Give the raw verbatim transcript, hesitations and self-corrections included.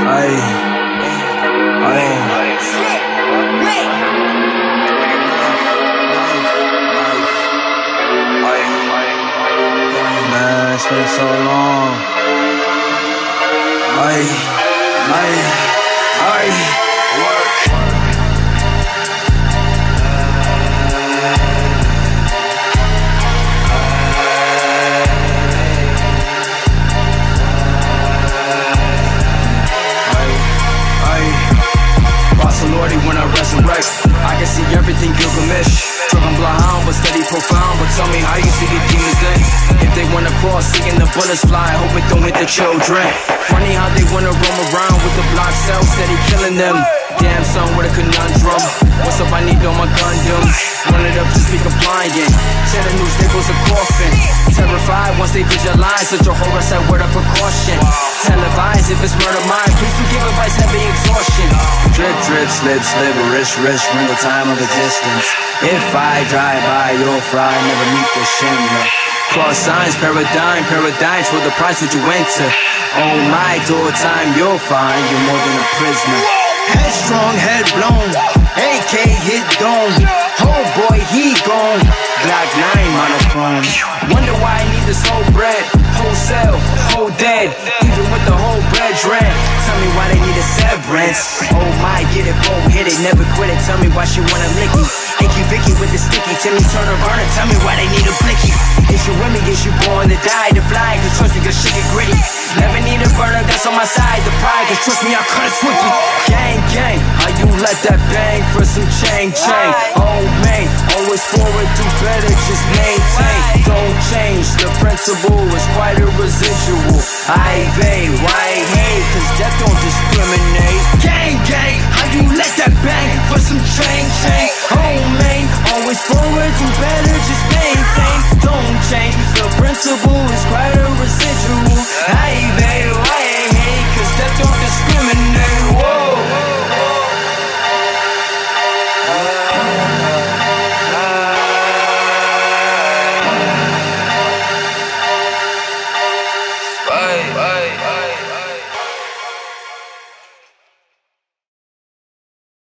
Ay, ay. Man, it's been so long. Ay, ay, ay. Work. Lordy, when I resurrect, I can see everything Gilgamesh. Driven bloodhound, but steady profound. But tell me how you see the demons then. If they wanna cross, seeing the bullets fly, hope it don't hit the children. Funny how they wanna roam around with the block cells, steady killing them. Damn son with a conundrum. What's up, I need all my Gundams. Run it up, just be compliant. Send a new staples a coffin. Terrified once they visualize such a horror set word of precaution. Televised if it's murder mine, please do give advice, heavy exhaustion. Drip, drip, slip, slip, wrist, wrist, wrinkle time of existence. If I drive by, you'll fry, never meet the Schindler. Cross signs, paradigm, paradigms for the price that you enter. Oh my, door time, you'll find you're more than a prisoner. Headstrong, head blown, A K hit dome. Oh boy, he gone. Black nine monochrome. Wonder why I need this whole bread. Wholesale, whole dead. Even with the whole bread dread. Tell me why they need a severance. Oh my, get it, bold, hit it, never quit it. Tell me why she wanna lick me. Icky Vicky with the sticky. Timmy Turner burner. Tell me why they need a blicky. Is you with me? Is you born to die? To fly? Cause trust me, cause shit get gritty. Never need a burner, that's on my side. The pride, cause trust me, I cut it swiftly. Gang, gang, how you let that bang for some chain, chain. Oh man, always forward, do better, just maintain. Don't change, the principle is quite a residual. I evade, why hate, cause death don't discriminate. Gang, gang, how you let that bang for some chain, chain. Oh man, always forward, do better, just maintain. Don't change, the principle is quite a residual. I evade.